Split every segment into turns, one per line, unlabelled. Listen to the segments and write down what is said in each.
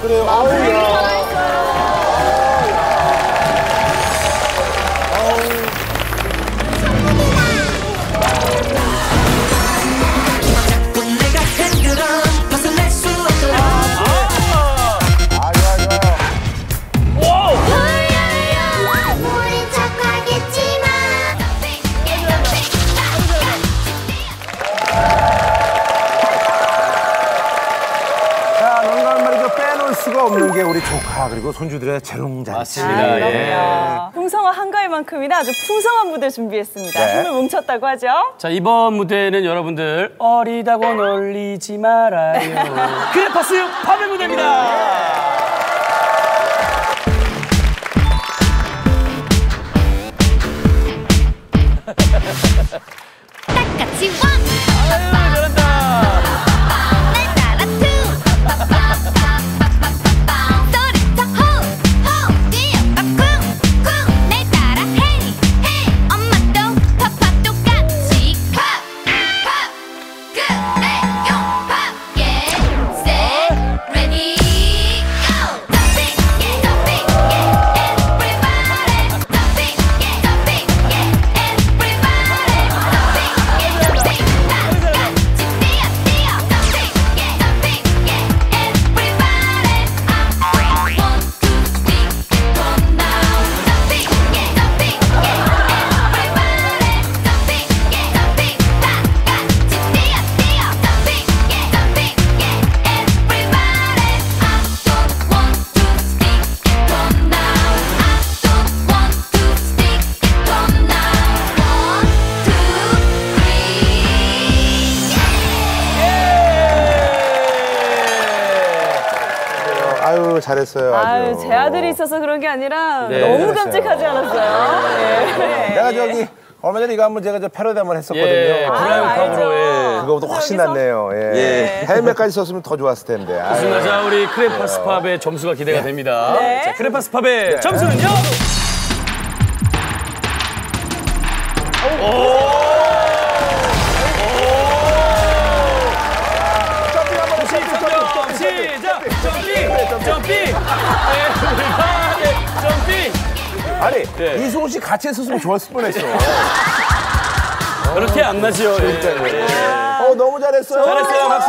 그래요. 수가 없는 게 우리 조카 그리고 손주들의 재롱잔치.
맞습니다. 예.
풍성한 한가위만큼이나 아주 풍성한 무대 준비했습니다.
네.
힘을 뭉쳤다고 하죠.
자, 이번 무대는 여러분들 어리다고 놀리지 말아요. 크레파스 밤의 무대입니다.
똑같이
잘했어요. 아주.
제 아들이 있어서 그런 게 아니라
네,
너무 깜찍하지 않았어요? 네.
내가 저기 얼마 전에 이거 한번 제가 프로데 한번 했었거든요.
예, 브라이언 예.
그거보다 훨씬 낫네요. 예.
예.
헬멧까지 썼으면 더 좋았을 텐데.
좋습니다. 자, 우리 크레파스 팝의 점수가 기대가 됩니다.
네.
자, 크레파스 팝의 점수는요? 점핑!
아니,
네.
이승훈 씨 같이 했었으면 좋았을 뻔했어.
그렇게 안 나지요.
너무 잘했어요.
잘했어요. 박수!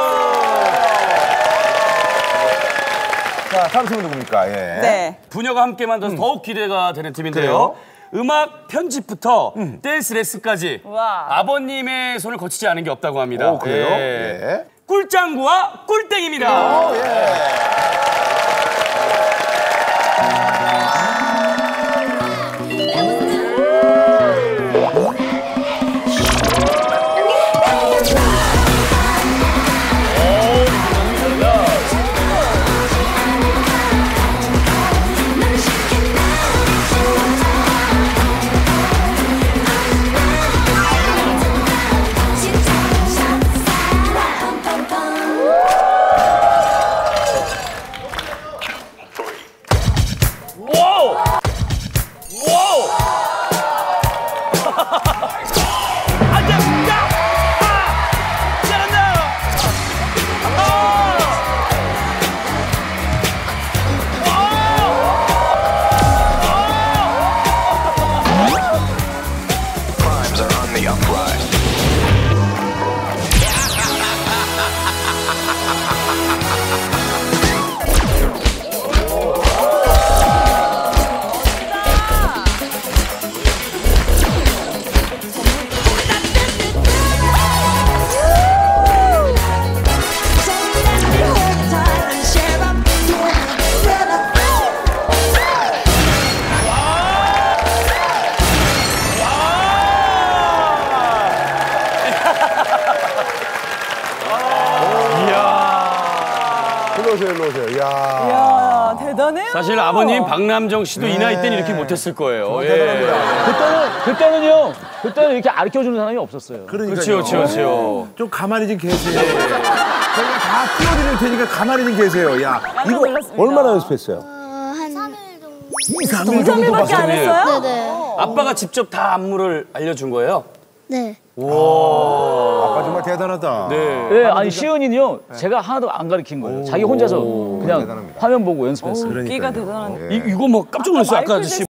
자, 다음 팀은 누굽니까? 예.
네.
부녀가 함께 만들어서 더욱 기대가 되는 팀인데요. 음악 편집부터 댄스 레슨까지
우와.
아버님의 손을 거치지 않은 게 없다고 합니다.
오, 그래요?
예.
예.
꿀짱구와 꿀땡입니다.
일로 오세요.
이야, 대단해요.
사실 아버님 박남정 씨도 이 나이 때는 이렇게 못했을 거예요.
그때는 이렇게 가르쳐주는 사람이 없었어요.
그렇죠.
좀 가만히 좀 계세요. 저희가 다 띄워드릴 테니까 가만히 좀 계세요. 야, 이거
놀랐습니다.
얼마나 연습했어요?
한 3일 정도.
2, 3일
정도밖에 안 했어요?
네네.
아빠가 직접 다 안무를 알려준 거예요?
네.
아빠가 아, 정말 대단하다.
네, 아니 시은이는요 제가 하나도 안 가르친 거예요. 자기 혼자서 그냥
대단합니다.
화면 보고 연습했어요.
끼가 대단한.
이거 뭐 깜짝 놀랐어요. 아까
마이클
아저씨